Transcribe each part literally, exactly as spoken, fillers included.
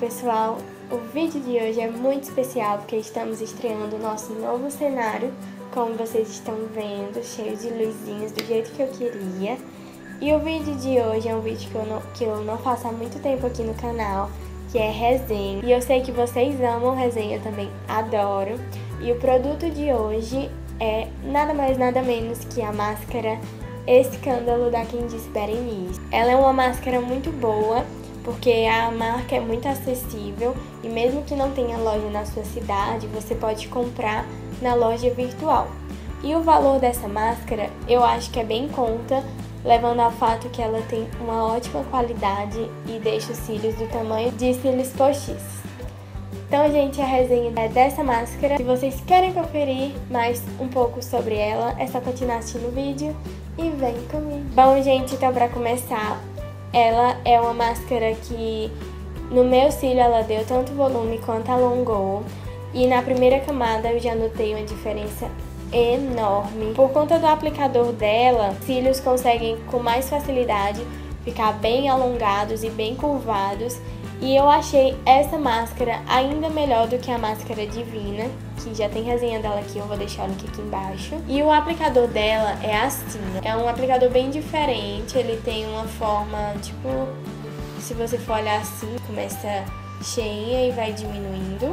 pessoal, o vídeo de hoje é muito especial porque estamos estreando o nosso novo cenário, como vocês estão vendo, cheio de luzinhas do jeito que eu queria. E o vídeo de hoje é um vídeo que eu não, que eu não faço há muito tempo aqui no canal, que é resenha. E eu sei que vocês amam resenha, eu também adoro. E o produto de hoje é nada mais nada menos que a máscara Escândalo da Quem Disse Berenice. Ela é uma máscara muito boa, porque a marca é muito acessível e mesmo que não tenha loja na sua cidade, você pode comprar na loja virtual. E o valor dessa máscara eu acho que é bem em conta, levando ao fato que ela tem uma ótima qualidade e deixa os cílios do tamanho de cílios postiços. Então, gente, a resenha é dessa máscara. Se vocês querem conferir mais um pouco sobre ela, é só continuar assistindo o vídeo e vem comigo. Bom, gente, então pra começar, ela é uma máscara que no meu cílio ela deu tanto volume quanto alongou. E na primeira camada eu já notei uma diferença enorme. Por conta do aplicador dela, os cílios conseguem com mais facilidade ficar bem alongados e bem curvados. E eu achei essa máscara ainda melhor do que a máscara Divina, que já tem resenha dela aqui, eu vou deixar o link aqui embaixo. E o aplicador dela é assim, é um aplicador bem diferente, ele tem uma forma, tipo, se você for olhar assim, começa cheinha e vai diminuindo.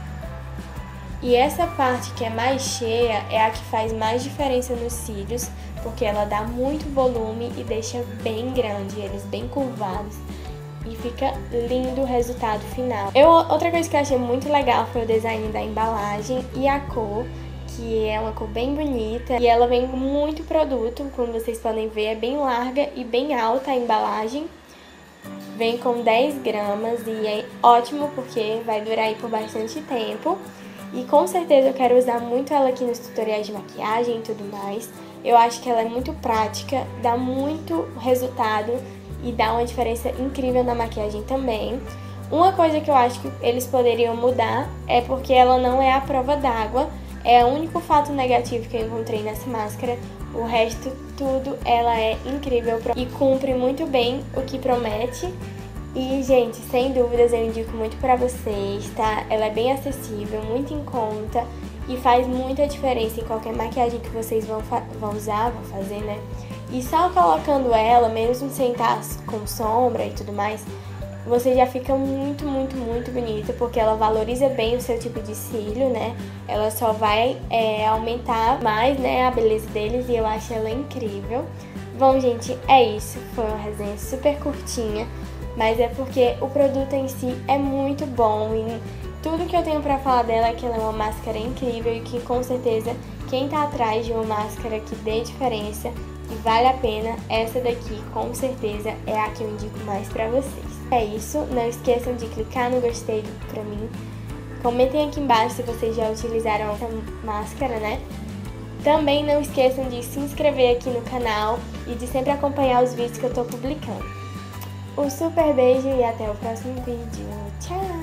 E essa parte que é mais cheia é a que faz mais diferença nos cílios, porque ela dá muito volume e deixa bem grande, eles bem curvados. E fica lindo o resultado final. Eu, outra coisa que eu achei muito legal foi o design da embalagem e a cor, que é uma cor bem bonita. E ela vem com muito produto, como vocês podem ver, é bem larga e bem alta a embalagem. Vem com dez gramas e é ótimo porque vai durar aí por bastante tempo. E com certeza eu quero usar muito ela aqui nos tutoriais de maquiagem e tudo mais. Eu acho que ela é muito prática, dá muito resultado e dá uma diferença incrível na maquiagem também. Uma coisa que eu acho que eles poderiam mudar é porque ela não é à prova d'água. É o único fato negativo que eu encontrei nessa máscara. O resto, tudo, ela é incrível e cumpre muito bem o que promete. E, gente, sem dúvidas eu indico muito pra vocês, tá? Ela é bem acessível, muito em conta e faz muita diferença em qualquer maquiagem que vocês vão, vão usar, vão fazer, né? E só colocando ela, mesmo sem estar com sombra e tudo mais, você já fica muito, muito, muito bonita, porque ela valoriza bem o seu tipo de cílio, né? Ela só vai é, aumentar mais, né, a beleza deles e eu acho ela incrível. Bom, gente, é isso. Foi uma resenha super curtinha, mas é porque o produto em si é muito bom e tudo que eu tenho pra falar dela é que ela é uma máscara incrível e que com certeza quem tá atrás de uma máscara que dê diferença e vale a pena, essa daqui com certeza é a que eu indico mais pra vocês. É isso, não esqueçam de clicar no gostei pra mim. Comentem aqui embaixo se vocês já utilizaram essa máscara, né? Também não esqueçam de se inscrever aqui no canal e de sempre acompanhar os vídeos que eu tô publicando. Um super beijo e até o próximo vídeo. Tchau!